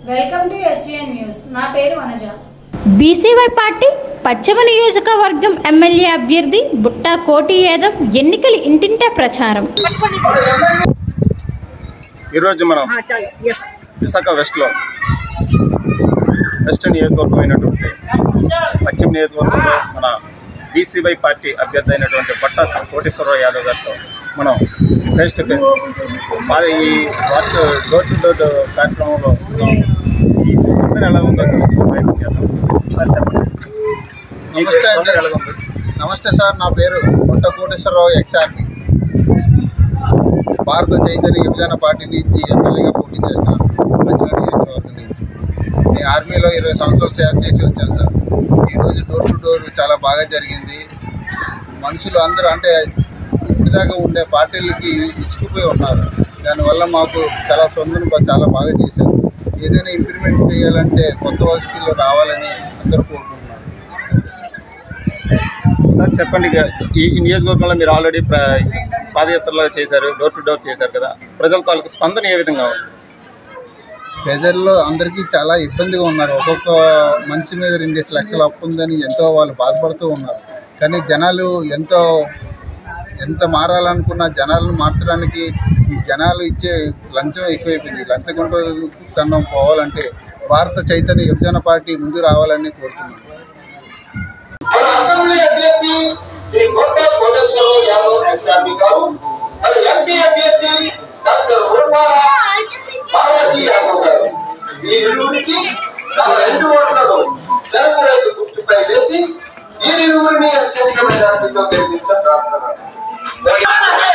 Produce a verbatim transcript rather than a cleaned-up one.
Welcome to SVN news. నా పేరు Vanaja. BCY party పశ్చిమ నియోజకవర్గం ఎమ్మెల్యే అభ్యర్థి బుట్టా కోటి యాదవ్ ఎన్నికల ఇంటింటా ప్రచారం. ఈరోజు మనం విశాఖ వెస్ట్లో వెస్ట్ నియోజకవర్గం అయినటువంటి పశ్చిమ నియోజకవర్గంలో మన బీసీవై పార్టీ అభ్యర్థి అయినటువంటి బుట్టా కోటేశ్వరరావు యాదవ్ గారితో మనం ఫేస్ టు ఫేస్ ఈ వాట్ డోర్ టు డోర్ కార్యక్రమంలో ఈ స్పందన ఎలా ఉందో తెలుసుకునే ప్రయత్నం చేద్దాం. సార్ చెప్పండి. నమస్తే అండి. ఎలా ఉంది? నమస్తే సార్, నా పేరు బుట్టా కోటేశ్వరరావు ఎక్స్ఆర్పి. భారత చైతన్య విభజన పార్టీ నుంచి ఎమ్మెల్యేగా పోటీ చేస్తున్నాను పశ్చిమ నియోజకవర్గం నుంచి. నేను ఆర్మీలో ఇరవై సంవత్సరాలు సేవ చేసి వచ్చాను సార్. ఈరోజు డోర్ టు డోర్ చాలా బాగా జరిగింది. మనుషులు అందరూ అంటే ఇప్పటిదాకా ఉండే పార్టీలకి ఇసుకుపోయి ఉన్నారు. దానివల్ల మాకు చాలా స్పందన చాలా బాగా చేశారు. ఏదైనా ఇంప్లిమెంట్ చేయాలంటే కొత్త వ్యక్తులు రావాలని అందరూ కోరుకుంటున్నారు. సార్ చెప్పండి, ఈ నియోజకవర్గంలో మీరు ఆల్రెడీ ప్ర పాదయాత్రలో చేశారు, డోర్ టు డోర్ చేశారు కదా, ప్రజల తాలూకు స్పందన ఏ విధంగా ఉంది? ప్రజల్లో అందరికీ చాలా ఇబ్బందిగా ఉన్నారు. ఒక్కొక్క మనిషి మీద రెండేసి లక్షలు అప్పు ఉందని ఎంతో వాళ్ళు బాధపడుతూ ఉన్నారు. కానీ జనాలు ఎంతో ఎంత మారాలనుకున్న జనాలను మార్చడానికి ఈ జనాలు ఇచ్చే లంచం ఎక్కువైపోయింది. లంచగొండతనం పోవాలంటే భారత చైతన్య విభజన పార్టీ ముందు రావాలని కోరుతున్నాను. గుర్తుపై వేసి ఈ ఇరువురిని అత్యంత మెజార్టీతో గెలిపించారు.